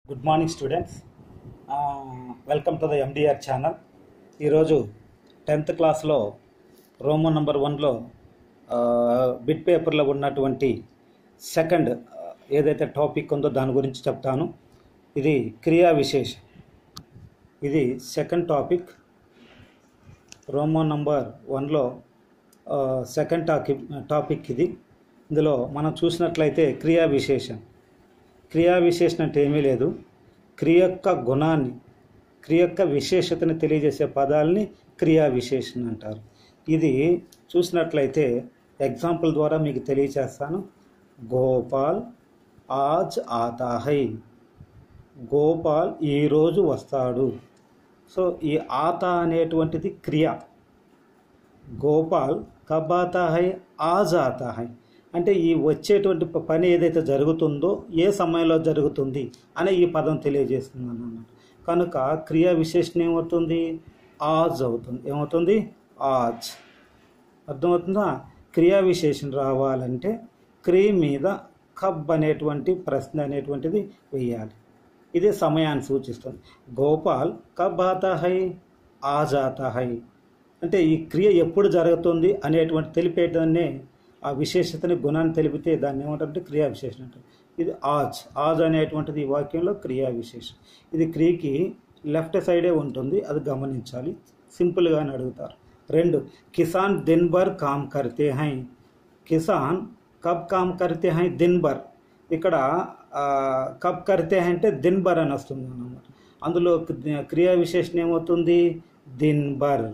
Good morning students, welcome to the NDR channel. ఈరోజు 10th క్లాస్లో Roman number 1లో bit పేపర్లో ఉన్నటువంటి సెకండ్ ఏదైతే టాపిక్ ఉందో దాని గురించి చెప్తాను. ఇది క్రియా విశేషం. ఇది సెకండ్ టాపిక్. రోమన్ నెంబర్ 1లో సెకండ్ టాపిక్ ఇది. ఇందులో మనం చూసినట్లయితే క్రియా విశేషం. క్రియా విశేషణ అంటే ఏమీ లేదు, క్రియ యొక్క గుణాన్ని, క్రియ యొక్క విశేషతని తెలియజేసే పదాలని క్రియా విశేషణ అంటారు. ఇది చూసినట్లయితే ఎగ్జాంపుల్ ద్వారా మీకు తెలియజేస్తాను. గోపాల్ ఆజ్ ఆతా హై. గోపాల్ ఈరోజు వస్తాడు. సో ఈ ఆతా అనేటువంటిది క్రియ. గోపాల్ కబ్ ఆతా హై, ఆజ్ ఆతా హై అంటే ఈ వచ్చేటువంటి పని ఏదైతే జరుగుతుందో ఏ సమయంలో జరుగుతుంది అనే ఈ పదం తెలియజేస్తుంది అన్నమాట. కనుక క్రియా విశేషణ ఏమవుతుంది? ఆజ్ అవుతుంది. ఏమవుతుంది? ఆజ్. అర్థమవుతుందా? క్రియా విశేషణ రావాలంటే క్రియ మీద కబ్ అనేటువంటి ప్రశ్న అనేటువంటిది వేయాలి. ఇదే సమయాన్ని సూచిస్తుంది. గోపాల్ కబ్ ఆతా హై, ఆజ్ ఆతా హై అంటే ఈ క్రియ ఎప్పుడు జరుగుతుంది అనేటువంటి తెలిపేదాన్నే, ఆ విశేషతని గుణాన్ని తెలిపితే దాన్ని ఏమంటారంటే క్రియా విశేషణ అంటారు. ఇది ఆజ్. ఆజ్ అనేటువంటిది ఈ వాక్యంలో క్రియా విశేషం. ఇది క్రియకి లెఫ్ట్ సైడే ఉంటుంది, అది గమనించాలి. సింపుల్గానే అడుగుతారు. 2 కిసాన్ దిన్ భర్ కామ్ కర్తే హై. కిసాన్ కబ్ కామ్ కర్తే హై? దిన్ భర్. ఇక్కడ కబ్ కర్తే హై అంటే దిన్ భర్ అని వస్తుంది అన్నమాట. అందులో క్రియా విశేషణ ఏమవుతుంది? దిన్ భర్.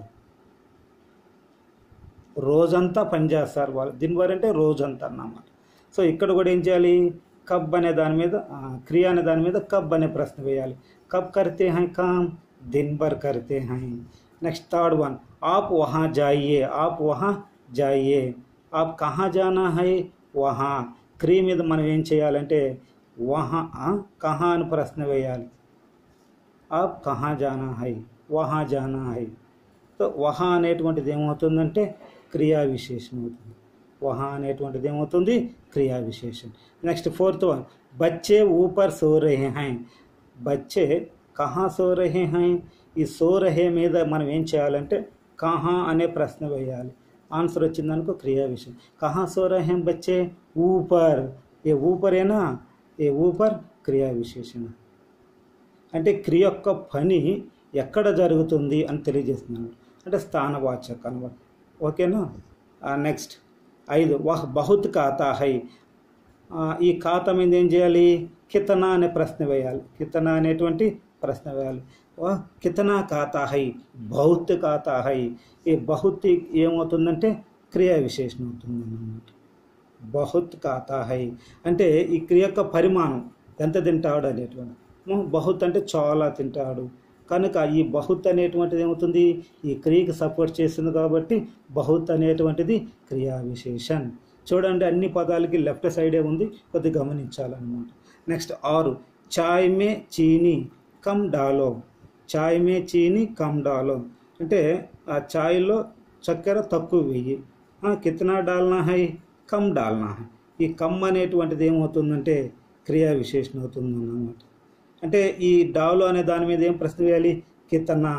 రోజంతా పనిచేస్తారు వాళ్ళు. దిన్భర్ అంటే రోజంతా అన్నమాట. సో ఇక్కడ కూడా ఏం చేయాలి? కబ్ అనే దాని మీద, క్రియ అనే దాని మీద కబ్ అనే ప్రశ్న వేయాలి. కబ్ కర్తే హై కామ్? దిన్భర్ కర్తే హై. నెక్స్ట్ థర్డ్ వన్, ఆప్ వహా జాయియే. ఆప్ వహా జాయియే. ఆప్ కహా జానా హై? వహా. క్రియ మీద మనం ఏం చేయాలంటే వహా, కహా అని ప్రశ్న వేయాలి. ఆప్ కహా జానా హై, వహా జానా హై. సో వహా అనేటువంటిది ఏమవుతుందంటే క్రియా విశేషం అవుతుంది. వహా అనేటువంటిది ఏమవుతుంది? క్రియా విశేషం. నెక్స్ట్ 4th వన్, బచ్చే ఊపర్ సో రహే హై. బచ్చే కహా సో రహే హై. ఈ సో రహే మీద మనం ఏం చేయాలంటే కహా అనే ప్రశ్న వేయాలి. ఆన్సర్ వచ్చిందనుకో క్రియా విశేషం. కహా సో రహే బచ్చే? ఊపర్. ఏ ఊపరేనా? ఏ ఊపర్ క్రియా విశేషణ. అంటే క్రియ యొక్క పని ఎక్కడ జరుగుతుంది అని తెలియజేస్తున్నాడు. అంటే స్థానవాచక అనమాట. ఓకేనా? నెక్స్ట్ 5 వహ్ బహుత్ ఖాతా హై. ఈ ఖాతా మీద ఏం చేయాలి? కితనా అనే ప్రశ్న వేయాలి. కితనా అనేటువంటి ప్రశ్న వేయాలి. వహ్ కితనా ఖాతా హై, బహుత్ ఖాతా హై. ఈ బహుత్ ఏమవుతుందంటే క్రియా విశేషణ అవుతుంది అన్నమాట. బహుత్ ఖాతా హై అంటే ఈ క్రియ యొక్క పరిమాణం ఎంత తింటాడు అనేటువంటి. బహుత్ అంటే చాలా తింటాడు. కనుక ఈ బహుత్ అనేటువంటిది ఏమవుతుంది? ఈ క్రియకి సపోర్ట్ చేస్తుంది కాబట్టి బహుత్ అనేటువంటిది క్రియా విశేషణ్. చూడండి, అన్ని పదాలకి లెఫ్ట్ సైడే ఉంది, కొద్దిగా గమనించాలన్నమాట. నెక్స్ట్ 6 చాయ్ మే చీనీ కమ్ డాలో. చాయ్ మే చీనీ కమ్ డాలో అంటే ఆ చాయ్లో చక్కెర తక్కువ వెయ్యి. కితనా డాల్నా హై? కమ్ డాల్నా హై. ఈ కమ్ అనేటువంటిది ఏమవుతుందంటే క్రియా విశేషణ అవుతుంది అన్నమాట. అంటే ఈ డాలో అనే దాని మీద ఏం ప్రశ్న వేయాలి? కితనా.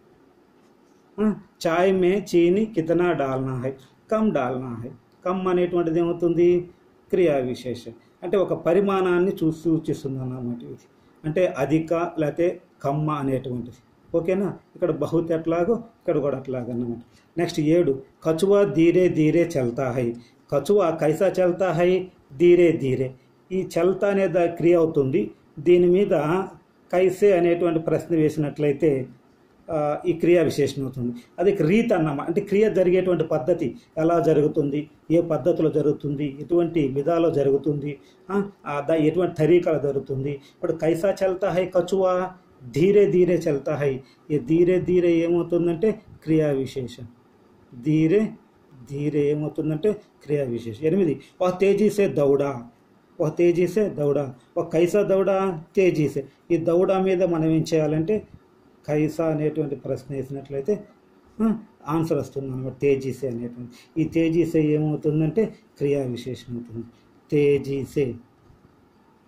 చాయ్ మే చీనీ కితనా డాల్నా హై, కమ్ డాల్నా హై. కమ్ అనేటువంటిది ఏమవుతుంది? క్రియా విశేషం. అంటే ఒక పరిమాణాన్ని సూచిస్తుంది అన్నమాట ఇది. అంటే అధిక లేకపోతే కమ్మ అనేటువంటిది. ఓకేనా? ఇక్కడ బహుత్ ఎట్లాగో ఇక్కడ కూడా అట్లాగన్నమాట. నెక్స్ట్ 7 కచువా ధీరే ధీరే చల్తా హై. కచువా కైసా చల్తా హై? ధీరే ధీరే. ఈ చల్తా అనే క్రియ అవుతుంది. దీని మీద కైసే అనేటువంటి ప్రశ్న వేసినట్లయితే ఈ క్రియా విశేషణ అవుతుంది. అది రీత్ అన్నమాట. అంటే క్రియ జరిగేటువంటి పద్ధతి ఎలా జరుగుతుంది, ఏ పద్ధతిలో జరుగుతుంది, ఎటువంటి విధాలో జరుగుతుంది, ఎటువంటి తరీకాలో జరుగుతుంది. ఇప్పుడు కైసా చల్తా హై కచువా, ధీరే ధీరే చల్తా హై. ఈ ధీరే ధీరే ఏమవుతుందంటే క్రియా విశేషం. ధీరే ధీరే ఏమవుతుందంటే క్రియా విశేషం. 8 వా తేజీ సే దౌడా. ఒక తేజీ సే దౌడా. ఒక కైసా దౌడా? తేజీ సే. ఈ దౌడా మీద మనం ఏం చేయాలంటే కైసా అనేటువంటి ప్రశ్న వేసినట్లయితే ఆన్సర్ వస్తుంది అన్నమాట. తేజీ సే అనేటువంటి ఈ తేజీ సే ఏమవుతుందంటే క్రియా విశేషం అవుతుంది. తేజీ సే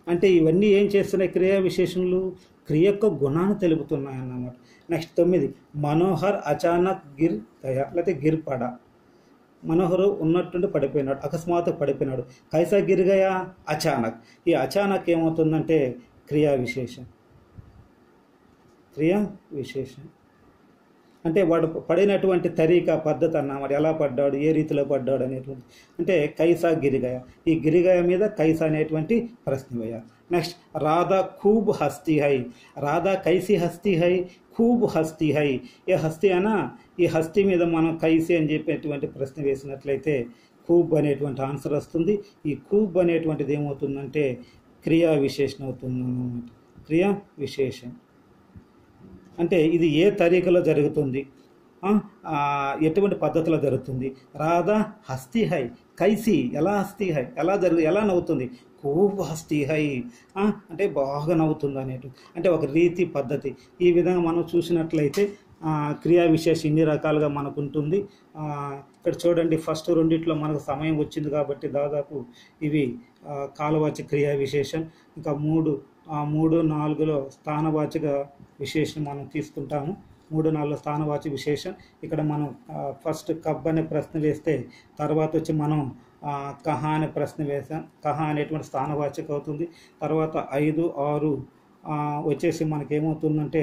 అంటే ఇవన్నీ ఏం చేస్తున్నాయి? క్రియా విశేషణలు క్రియ యొక్క గుణాన్ని తెలుపుతున్నాయి అన్నమాట. నెక్స్ట్ 9 మనోహర్ అచానక్ గిర్ గయా లేకపోతే గిర్ పడా. మనోహరు ఉన్నట్టుండి పడిపోయినాడు, అకస్మాత్తు పడిపోయినాడు. కైసా గిర్ గయా? అచానక్. ఈ అచానక్ ఏమవుతుందంటే క్రియా విశేషం. క్రియా విశేషం అంటే వాడు పడినటువంటి తరీకా పద్ధతి అన్నమాట. ఎలా పడ్డాడు, ఏ రీతిలో పడ్డాడు అనేటువంటి. అంటే కైసా గిరిగయ. ఈ గిరిగయ మీద కైసా అనేటువంటి ప్రశ్న వేయాలి. నెక్స్ట్ రాధా ఖూబ్ హస్తి హై. రాధా కైసి హస్తి హై? ఖూబ్ హస్తి హై. ఏ హస్తి అనా ఈ హస్తి మీద మనం కైసి అని చెప్పేటువంటి ప్రశ్న వేసినట్లయితే ఖూబ్ అనేటువంటి ఆన్సర్ వస్తుంది. ఈ ఖూబ్ అనేటువంటిది ఏమవుతుందంటే క్రియా విశేషణ అవుతుంది అన్నమాట. క్రియా విశేషం అంటే ఇది ఏ తరీకలో జరుగుతుంది, ఎటువంటి పద్ధతిలో జరుగుతుంది. రాధా హస్తి హై, కైసి ఎలా హస్తి హై, ఎలా నవ్వుతుంది, ఖూబ్ హస్తి హై అంటే బాగా నవ్వుతుంది అనేటు. అంటే ఒక రీతి పద్ధతి. ఈ విధంగా మనం చూసినట్లయితే క్రియా విశేషం ఇన్ని రకాలుగా మనకు ఉంటుంది. ఇక్కడ చూడండి, ఫస్ట్ రెండిట్లో మనకు సమయం వచ్చింది కాబట్టి దాదాపు ఇవి కాలవాచక క్రియా విశేషం. ఇంకా 3, 4లో స్థానవాచక విశేషం మనం తీసుకుంటాము. 3, 4లో స్థానవాచక విశేషం. ఇక్కడ మనం ఫస్ట్ కబ్ అనే ప్రశ్న వేస్తే తర్వాత వచ్చి మనం కహా అనే ప్రశ్న వేసాం. కహా అనేటువంటి స్థానవాచక అవుతుంది. తర్వాత 5, 6 వచ్చేసి మనకేమవుతుందంటే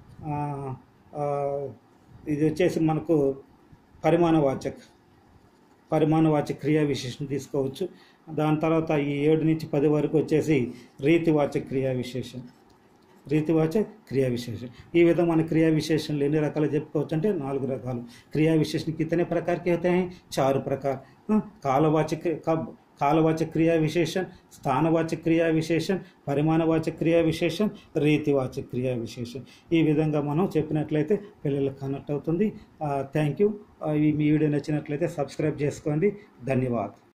ఇది వచ్చేసి మనకు పరిమాణవాచక క్రియా విశేషం తీసుకోవచ్చు. దాని తర్వాత ఈ 7 నుంచి 10 వరకు వచ్చేసి రీతివాచక క్రియా విశేషం. క్रिया विशेषण ये विधा मन क्रिया विशेषण एన్ని రకాలు చెప్పుకోవచ్చు అంటే 4 రకాలు क्रिया विशेषण कितने प्रकार के होते हैं 4 प्रकार कालवाचक कब कालवाचक क्रिया विशेषण स्थानवाचक क्रिया विशेषण परिमाणवाचक क्रिया विशेषण रीतिवाचक क्रिया विशेषण ఈ విధంగా మనం చెప్పినట్లయితే పిల్లలకు కనెక్ట్ అవుతుంది థాంక్యూ ఈ వీడియో నచ్చినట్లయితే సబ్స్క్రైబ్ చేసుకోండి ధన్యవాదాలు।